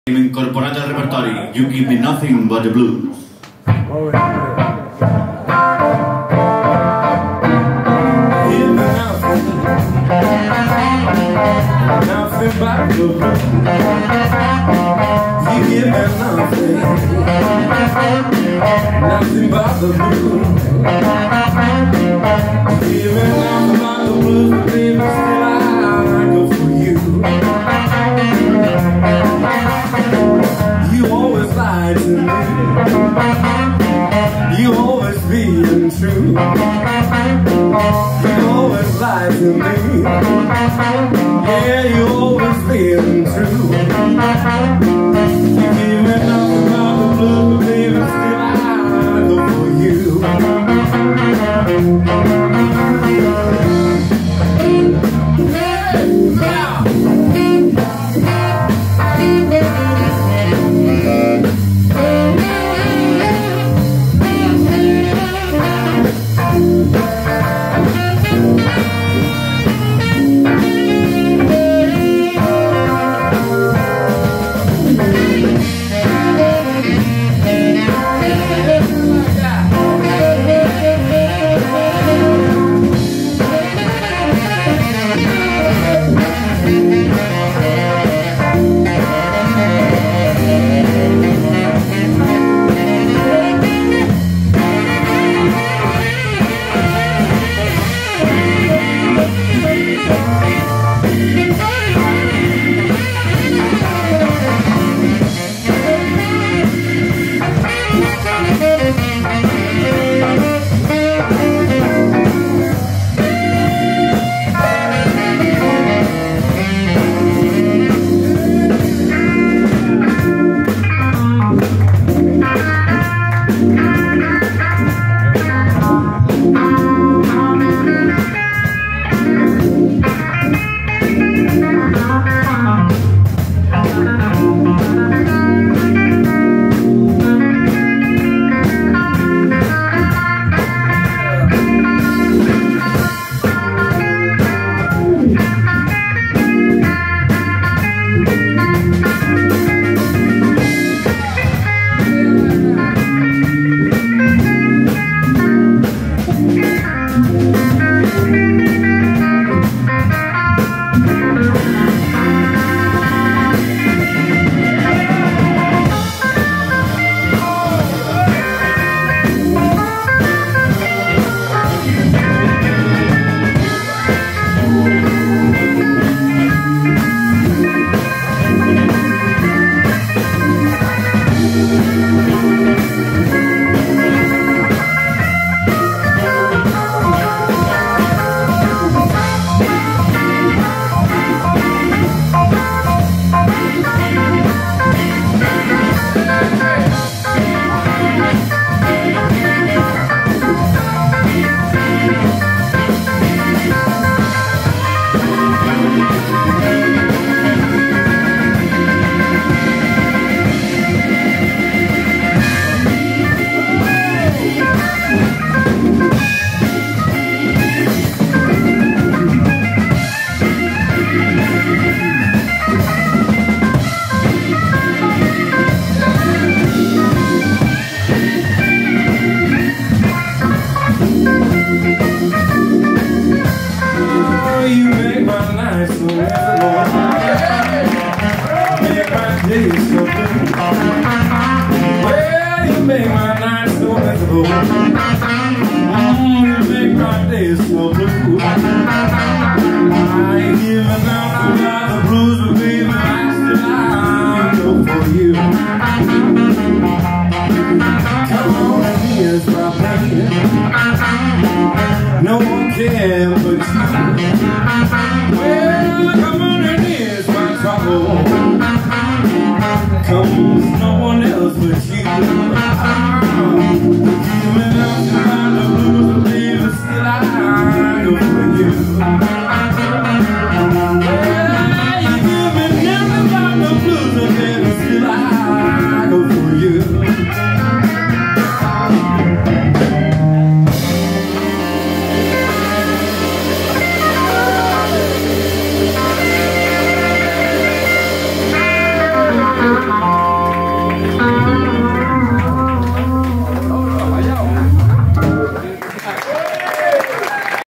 Incorporate al repertori You Give Me Nothing But The Blues. Nothing but the blues. You give me nothing, nothing but the blues. You give me nothing but the blues, but baby, still I go for you. You always lie to me. You always being true. You always lie to me. Yeah, you always being true. You give me nothing but the blues, but baby, still I go for you. Well, you make my night so miserable. You make my days so blue. I ain't giving out about the blues, but baby, I still go for you. Come on and here's my pain. No one can but you. Well, come on and here's my trouble. Comes no one else but you.